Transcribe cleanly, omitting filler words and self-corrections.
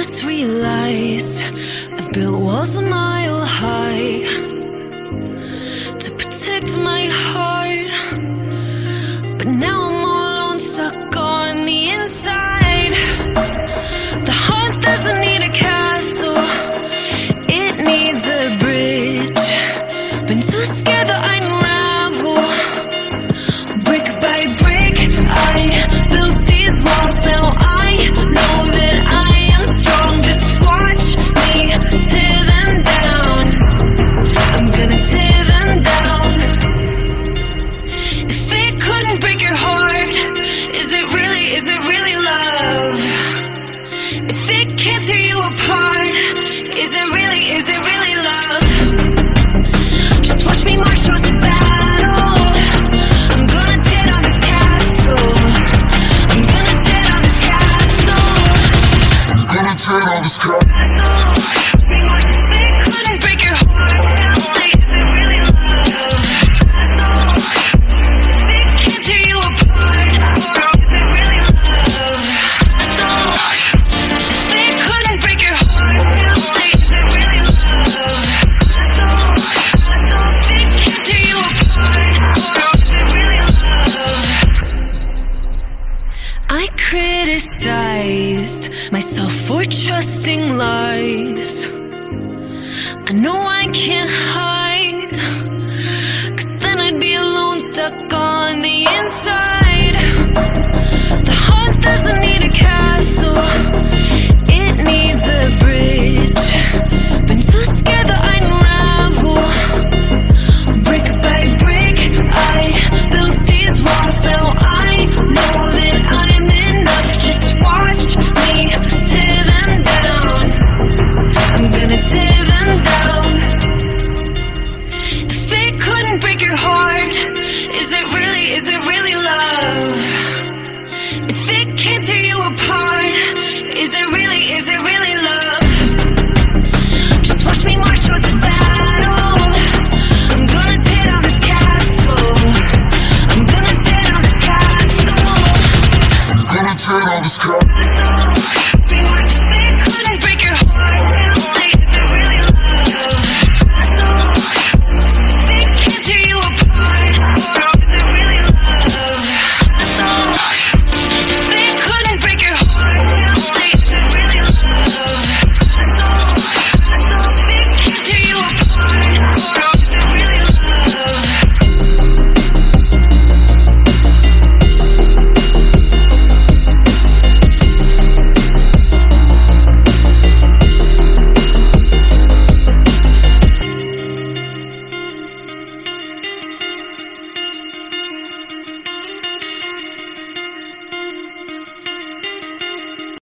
just realized I built walls a mile high to protect my heart, but now I'm all alone, stuck on the inside. The heart doesn't need a castle, it needs a bridge. Been too scared that I unravel. Brick by brick, I built these walls. Now I know that I am strong. Just watch me tear them down. I'm gonna tear them down. If it couldn't break your heart, is it really love? If it can't tear you apart, is it really love? Just watch me march towards the battle. I'm gonna tear down this castle. I'm gonna tear down this castle. I'm gonna tear down this castle. If it couldn't break your heart, is it really love? If it can't tear you apart, is it really love? If it couldn't break your heart, is it really love? If it can't tear you apart, is it really love? I criticized myself for trusting lies. I know I can't hide, 'cause then I'd be alone, stuck on the inside. The heart doesn't need a castle, it needs a bridge. Been too scared that I unravel. Brick by brick, I built these walls. Now I know that I'm enough. Just watch me tear them down. I'm gonna tear them down. If it couldn't break your heart, is it really love? If it can't tear you apart, is it really love? Just watch me march towards the battle. I'm gonna tear down this castle. I'm gonna tear down this castle. I'm gonna tear down this castle.